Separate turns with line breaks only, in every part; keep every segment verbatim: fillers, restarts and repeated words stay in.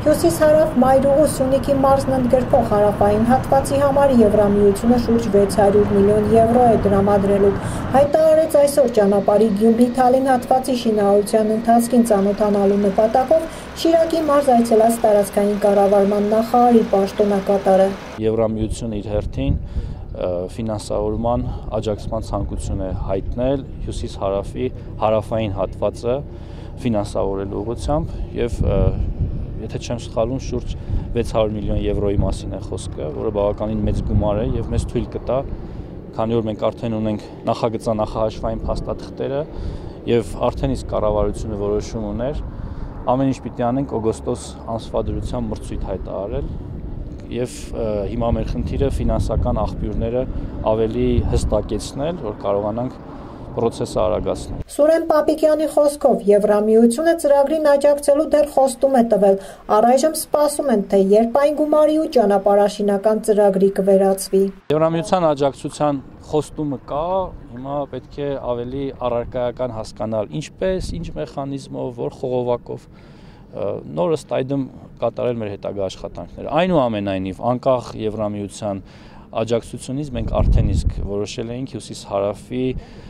Հյուսիս-հարավ Մայրուղու Սյունիքի մարզն ընդգրկող հարավային հատվածի համար Եվրամիությունը շուրջ վեց հարյուր միլիոն եվրո է տրամադրելու, հայտարարեց այսօր ճանապարհի Գյումրի-Թալին հատվածի շինարարության ընթացքին ծանոթանալու նպատակով Շիրակի մարզ այցելած տարածքային կառավարման նախարարի պաշտոնակատարը։
Եվրամիությունը իր հերթին ֆինանսավորման աջակցման ցանկություն է հայտնել հյուսիս-հարավի հարավային հատվածը ֆինանսավորելու ուղղությամբ եւ եթե չեմ սխալվում, շուրջ վեց հարյուր միլիոն եվրոյի մասին է խոսքը, որը բավականին մեծ գումար է եւ մեզ թույլ կտա, քանի որ մենք արդեն ունենք նախագծանախահաշվային փաստաթղթերը եւ արդեն իսկ կառավարությունը որոշում ուներ, ամեն ինչ պիտի անենք օգոստոս ամսվա դրությամբ մրցույթ հայտարարել եւ հիմա մեր խնդիրը ֆինանսական աղբյուրները ավելի հստակեցնել, որ կարողանանք պրոցեսը արագացնել։
Սուրեն Պապիկյանի խոսքով Եվրամիությունը ծրագրին աջակցելու դեռ խոստում է տվել, առայժմ սպասում են, թե երբ այն գումարի ու ճանապարհաշինական ծրագրի կվերածվի։
Եվրամիության աջակցության խոստումը կա, հիմա պետք է ավելի առարկայական հասկանալ ինչպես, ինչ մեխանիզմով, որ խողովակով նոր ըստ այդմ կատարել մեր հետագա աշխատանքները։ Այնուամենայնիվ, անկախ Եվրամիության աջակցությունից մենք արդեն իսկ որոշել էինք հյուսիս-հարավի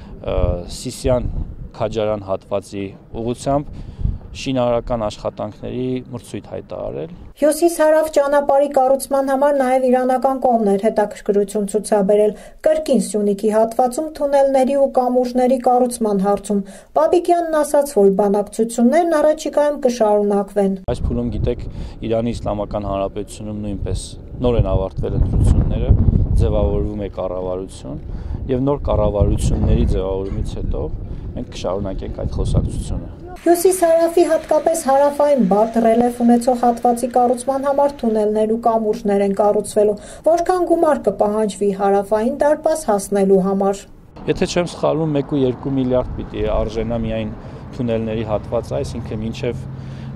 Սիսիան Քաջարան հատվածի ուղղությամբ շինարարական աշխատանքների մրցույթ հայտարարել։
Հյուսիս-հարավ ճանապարհի կառուցման համար նաև իրանական կողմն էր հետաքրքրություն ցուցաբերել կրկին Սյունիքի հատվածում թունելների ու կամուրջների կառուցման հարցում։ Պապիկյանն ասաց, որ բանակցություններն առաջիկայում կշարունակվեն։
Այս փուլում գիտեք, Իրանի Իսլամական Հանրապետությունում նույնպես նոր են ավարտվել ընտրությունները, ձևավորվում է կառավարություն եւ նոր կառավարությունների ձևավորումից հետո մենք կշարունակենք այդ խոսակցությունը։
Հյուսիս-հարավի հատկապես հարավային բարդ ռելիեֆ ունեցող հատվածի կառուցման համար թունելներ ու կամուրջներ են կառուցվելու, որքան գումար կպահանջվի հարավային դարպաս հասնելու համար։
Եթե չեմ սխալվում, մեկ ու երկու միլիարդ պիտի արժենա միայն թունելների հատվածը, այսինքն մինչև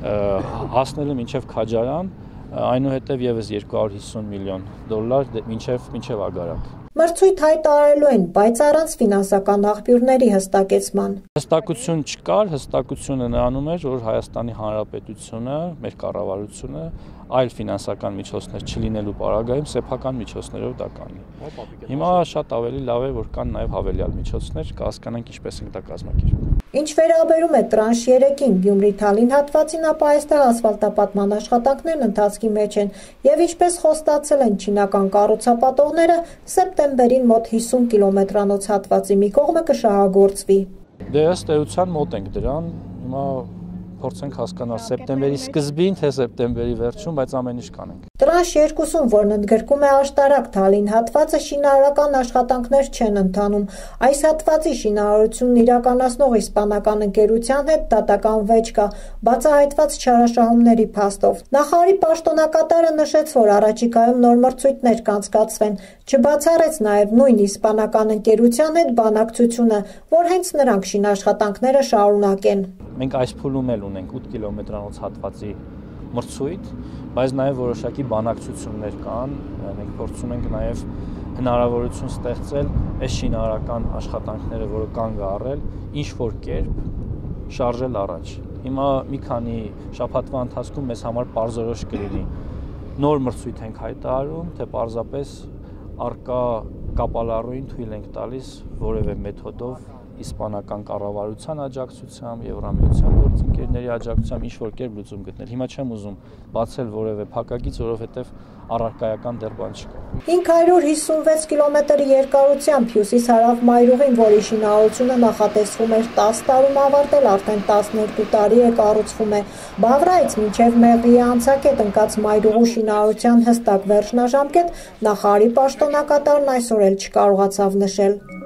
հասնելը մինչև Քաջարան, այնուհետև եւս երկու հարյուր հիսուն միլիոն դոլար մինչև մինչև Ագարակ։
Մրցույթ հայտարարելու են, բայց առանց ֆինանսական աղբյուրների հստակեցման։
Հստակություն չկար, հստակությունը նրանում էր, որ Հայաստանի Հանրապետությունը, մեր կառավարությունը այլ ֆինանսական միջոցներ չլինելու պարագայում սեփական միջոցներով դա կանի։ Հիմա շատ ավելի լավ է, որ կան նաև հավելյալ միջոցներ, կհասկանանք ինչպես ենք դա կազմակերպում։
Ինչ վերաբերում է տրանշ երեքին Գյումրի-Թալին հատվածին, ապա այստեղ ասֆալտապատման աշխատանքներն ընթացքի մեջ են եւ ինչպես խոստացել են չինական կառուցապատողները, սեպտեմբերին մոտ հիսուն կիլոմետրանոց հատվածի մի կողմը կշահագործվի։
Դե ըստ էության մոտ ենք դրան, հիմա փորձենք հասկանալ սեպտեմբերի սկզբին, թե սեպտեմբերի վերջում, բայց ամեն ինչ կանենք։
Տրանշ երկուսում, որն ընդգրկում է Աշտարակ-Թալին հատվածը, շինարարական աշխատանքներ չեն ընթանում։ Այս հատվածի շինարարությունն իրականացնող իսպանական ընկերության հետ դատական վեճ կա, բացահայտված չարաշահումների փաստով։ Նախարարի պաշտոնակատարը նշեց, որ առաջիկայում նոր մրցույթներ կանցկացվեն, չբացառեց նաև նույն իսպանական ընկերության հետ բանակցությունը, որ հենց նրանք շինաշխատանքները շարունակեն։
Մենք այս փուլում էլ ունենք ութ կիլոմետրանոց հատվածի մրցույթ, բայց նաև որոշակի բանակցություններ կան, մենք փորձում ենք նաև հնարավորություն ստեղծել այս շինարարական աշխատանքները, որը կանգ առել, ինչ-որ կերպ շարժել առաջ։ Հիմա մի քանի շաբաթվա ընթացքում մեզ համար պարզորոշ կլինի նոր մրցույթ ենք հայտարարում, թե պարզապես արկա կապալառուին թույլ ենք տալիս որևէ մեթոդով իսպանական կառավարության աջակցությամբ, Եվրամիության գործընկերների աջակցությամբ ինչ-որ կերպ լուծում գտնել։ Հիմա չեմ ուզում բացել որևէ փակագիծ, որովհետև առարկայական դեռ բան չկա։
հինգ հարյուր հիսունվեց կիլոմետր երկարությամբ հյուսիս-հարավ Մայրուղին, որի շինարարությունը նախատեսվում էր տասը տարում ավարտել, արդեն տասներկու տարի է կառուցվում է։ Բաղրայից մինչև Մեղրիի անցակետ ընկած Մայրուղու շինարարության հստակ վերջնաժամկետ նախարարի պաշտոնակատարն այսօր էլ չկարողացավ նշել։